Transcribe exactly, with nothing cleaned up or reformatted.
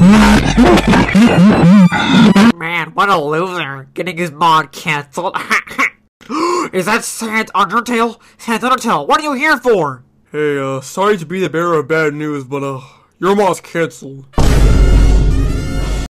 Man, what a loser, getting his mod cancelled. Is that Sans Undertale? Sans Undertale, what are you here for? Hey, uh, sorry to be the bearer of bad news, but, uh, your mod's cancelled.